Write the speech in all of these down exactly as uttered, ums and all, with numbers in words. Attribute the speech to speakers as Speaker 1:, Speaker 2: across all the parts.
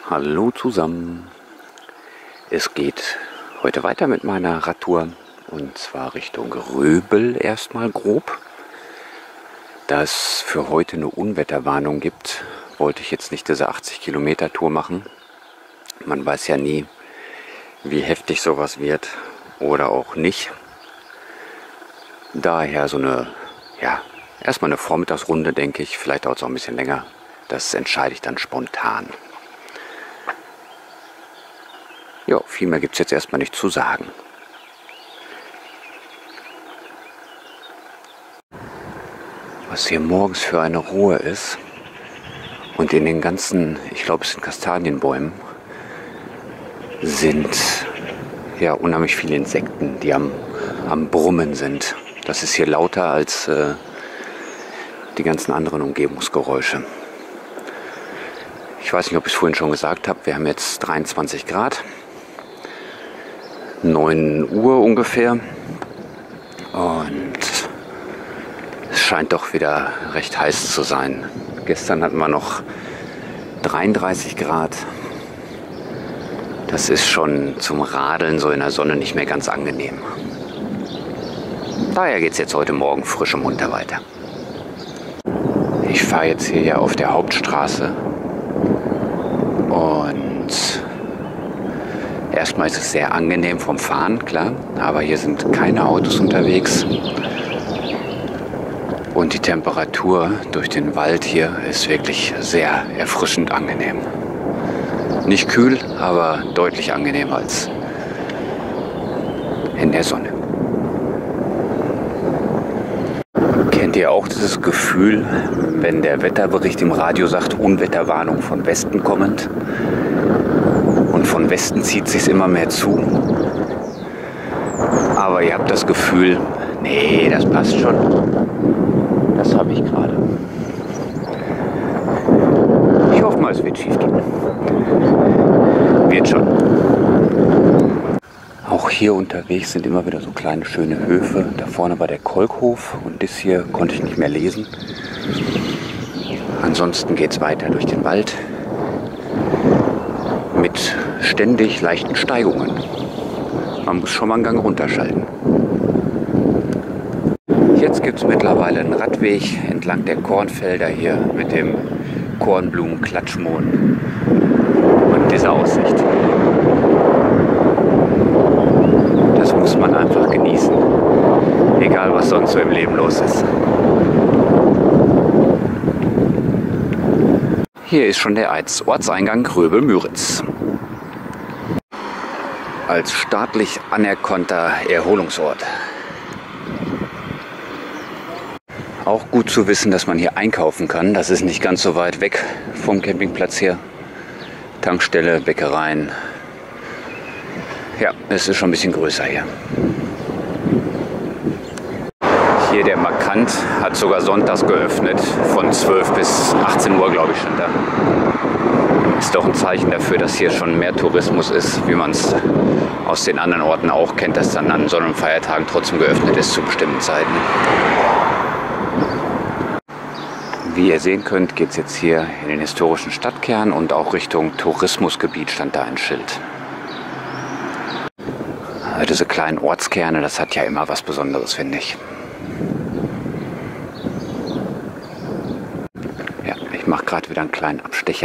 Speaker 1: Hallo zusammen. Es geht heute weiter mit meiner Radtour und zwar Richtung Röbel erstmal grob. Da es für heute eine Unwetterwarnung gibt, wollte ich jetzt nicht diese achtzig Kilometer Tour machen. Man weiß ja nie, wie heftig sowas wird oder auch nicht. Daher so eine, ja, erstmal eine Vormittagsrunde, denke ich. Vielleicht dauert es auch ein bisschen länger. Das entscheide ich dann spontan. Ja, viel mehr gibt es jetzt erstmal nicht zu sagen. Was hier morgens für eine Ruhe ist und in den ganzen, ich glaube es sind Kastanienbäumen, sind ja unheimlich viele Insekten, die am, am Brummen sind. Das ist hier lauter als äh, die ganzen anderen Umgebungsgeräusche. Ich weiß nicht, ob ich es vorhin schon gesagt habe, wir haben jetzt dreiundzwanzig Grad. neun Uhr ungefähr und es scheint doch wieder recht heiß zu sein. Gestern hatten wir noch dreiunddreißig Grad. Das ist schon zum Radeln so in der Sonne nicht mehr ganz angenehm. Daher geht es jetzt heute Morgen frisch und munter weiter. Ich fahre jetzt hier ja auf der Hauptstraße und erstmal ist es sehr angenehm vom Fahren, klar, aber hier sind keine Autos unterwegs. Und die Temperatur durch den Wald hier ist wirklich sehr erfrischend angenehm. Nicht kühl, aber deutlich angenehmer als in der Sonne. Kennt ihr auch dieses Gefühl, wenn der Wetterbericht im Radio sagt, Unwetterwarnung von Westen kommend? Und von Westen zieht es sich immer mehr zu. Aber ihr habt das Gefühl, nee, das passt schon. Das habe ich gerade. Ich hoffe mal, es wird schief gehen. Wird schon. Auch hier unterwegs sind immer wieder so kleine schöne Höfe. Da vorne war der Kolkhof und das hier konnte ich nicht mehr lesen. Ansonsten geht es weiter durch den Wald. Mit ständig leichten Steigungen. Man muss schon mal einen Gang runterschalten. Jetzt gibt es mittlerweile einen Radweg entlang der Kornfelder hier mit dem Kornblumenklatschmohn und dieser Aussicht. Das muss man einfach genießen, egal was sonst so im Leben los ist. Hier ist schon der Ortseingang Röbel-Müritz. Als staatlich anerkannter Erholungsort. Auch gut zu wissen, dass man hier einkaufen kann. Das ist nicht ganz so weit weg vom Campingplatz hier. Tankstelle, Bäckereien. Ja, es ist schon ein bisschen größer hier. Hier der Markant hat sogar sonntags geöffnet, von zwölf bis achtzehn Uhr, glaube ich, schon da. Ist doch ein Zeichen dafür, dass hier schon mehr Tourismus ist, wie man es aus den anderen Orten auch kennt, dass dann an Sonn- und Feiertagen trotzdem geöffnet ist zu bestimmten Zeiten. Wie ihr sehen könnt, geht es jetzt hier in den historischen Stadtkern und auch Richtung Tourismusgebiet stand da ein Schild. Diese kleinen Ortskerne, das hat ja immer was Besonderes, finde ich. Ja, ich mache gerade wieder einen kleinen Abstecher.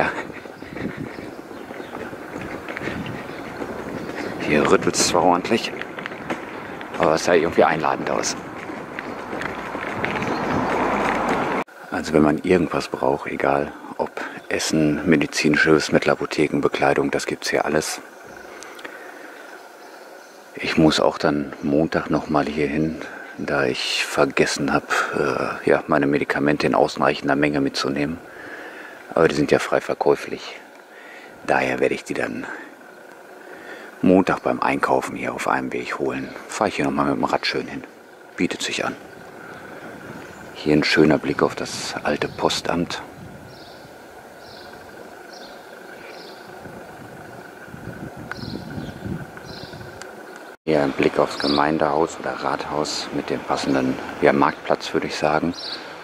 Speaker 1: Hier rüttelt es zwar ordentlich, aber es sah irgendwie einladend aus. Also wenn man irgendwas braucht, egal ob Essen, medizinische Hilfsmittel, Apotheken, Bekleidung, das gibt es hier alles. Ich muss auch dann Montag nochmal hier hin, da ich vergessen habe, äh, ja, meine Medikamente in ausreichender Menge mitzunehmen. Aber die sind ja frei verkäuflich. Daher werde ich die dann Montag beim Einkaufen hier auf einem Weg holen. Fahre ich hier nochmal mit dem Rad schön hin. Bietet sich an. Hier ein schöner Blick auf das alte Postamt. Hier ein Blick aufs Gemeindehaus oder Rathaus mit dem passenden, ja, Marktplatz, würde ich sagen.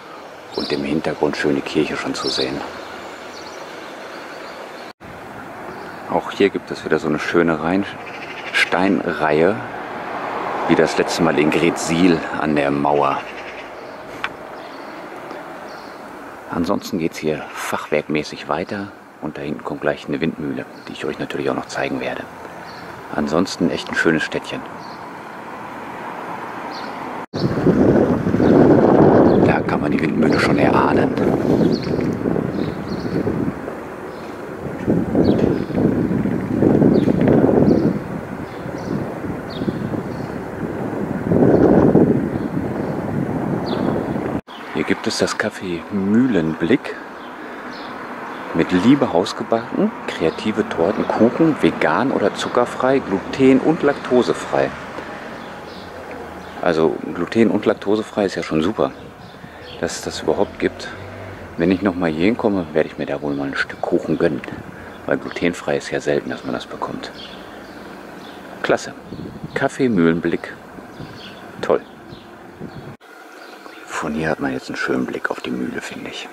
Speaker 1: Und im Hintergrund schöne Kirche schon zu sehen. Auch hier gibt es wieder so eine schöne Rhein Steinreihe, wie das letzte Mal in Greetsiel an der Mauer. Ansonsten geht es hier fachwerkmäßig weiter und da hinten kommt gleich eine Windmühle, die ich euch natürlich auch noch zeigen werde. Ansonsten echt ein schönes Städtchen. Da kann man die Windmühle schon erahnen. Hier gibt es das Café Mühlenblick. Mit Liebe hausgebacken, kreative Torten, Kuchen, vegan oder zuckerfrei, gluten- und laktosefrei. Also gluten- und laktosefrei ist ja schon super, dass es das überhaupt gibt. Wenn ich nochmal hier hinkomme, werde ich mir da wohl mal ein Stück Kuchen gönnen. Weil glutenfrei ist ja selten, dass man das bekommt. Klasse. Café Mühlenblick. Toll. Von hier hat man jetzt einen schönen Blick auf die Mühle, finde ich.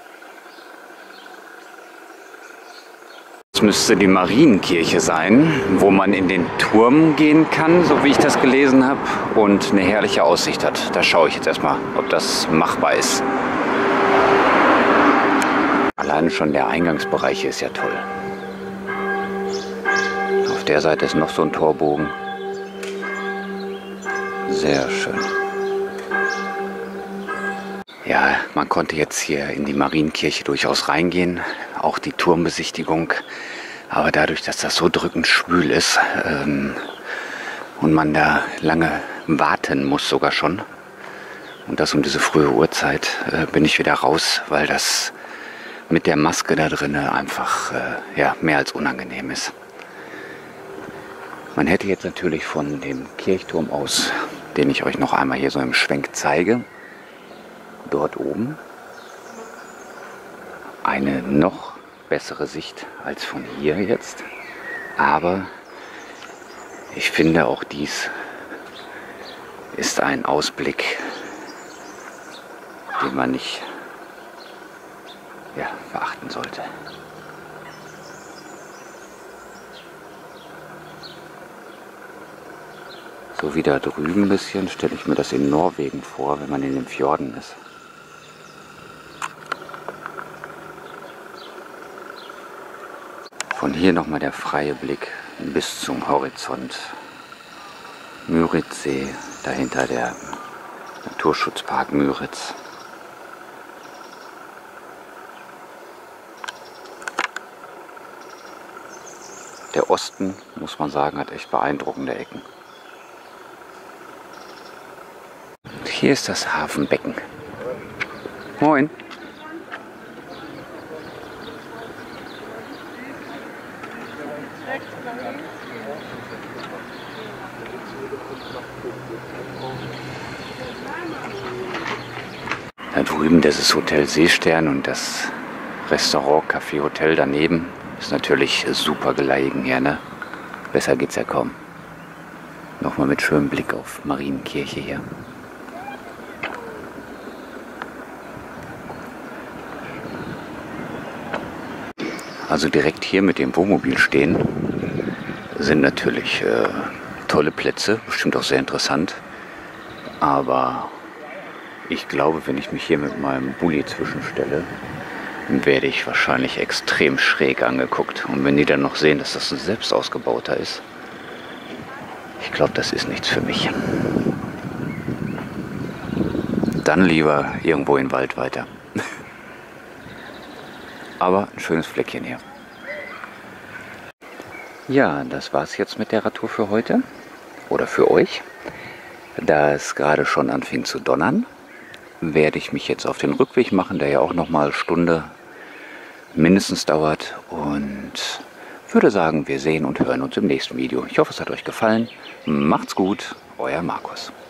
Speaker 1: Das müsste die Marienkirche sein, wo man in den Turm gehen kann, so wie ich das gelesen habe, und eine herrliche Aussicht hat. Da schaue ich jetzt erstmal, ob das machbar ist. Alleine schon der Eingangsbereich hier ist ja toll. Auf der Seite ist noch so ein Torbogen. Sehr schön. Ja, man konnte jetzt hier in die Marienkirche durchaus reingehen, auch die Turmbesichtigung. Aber dadurch, dass das so drückend schwül ist ähm, und man da lange warten muss sogar schon, und das um diese frühe Uhrzeit, äh, bin ich wieder raus, weil das mit der Maske da drinnen einfach äh, ja, mehr als unangenehm ist. Man hätte jetzt natürlich von dem Kirchturm aus, den ich euch noch einmal hier so im Schwenk zeige, dort oben eine noch bessere Sicht als von hier jetzt. Aber ich finde, auch dies ist ein Ausblick, den man nicht ja, verachten sollte. So wie da drüben ein bisschen, stelle ich mir das in Norwegen vor, wenn man in den Fjorden ist. Von hier nochmal der freie Blick bis zum Horizont. Müritzsee, dahinter der Naturschutzpark Müritz. Der Osten, muss man sagen, hat echt beeindruckende Ecken. Hier ist das Hafenbecken. Moin. Da drüben, das ist Hotel Seestern und das Restaurant, Café, Hotel daneben ist natürlich super gelegen hier, ne? Besser geht's ja kaum. Nochmal mit schönem Blick auf Marienkirche hier. Also direkt hier mit dem Wohnmobil stehen sind natürlich äh, tolle Plätze, bestimmt auch sehr interessant. Aber ich glaube, wenn ich mich hier mit meinem Bulli zwischenstelle, werde ich wahrscheinlich extrem schräg angeguckt. Und wenn die dann noch sehen, dass das ein selbst ausgebauter ist, ich glaube, das ist nichts für mich. Dann lieber irgendwo in den Wald weiter. Aber ein schönes Fleckchen hier. Ja, das war's jetzt mit der Radtour für heute. Oder für euch. Da es gerade schon anfing zu donnern, werde ich mich jetzt auf den Rückweg machen, der ja auch noch mal eine Stunde mindestens dauert. Und würde sagen, wir sehen und hören uns im nächsten Video. Ich hoffe, es hat euch gefallen. Macht's gut, euer Markus.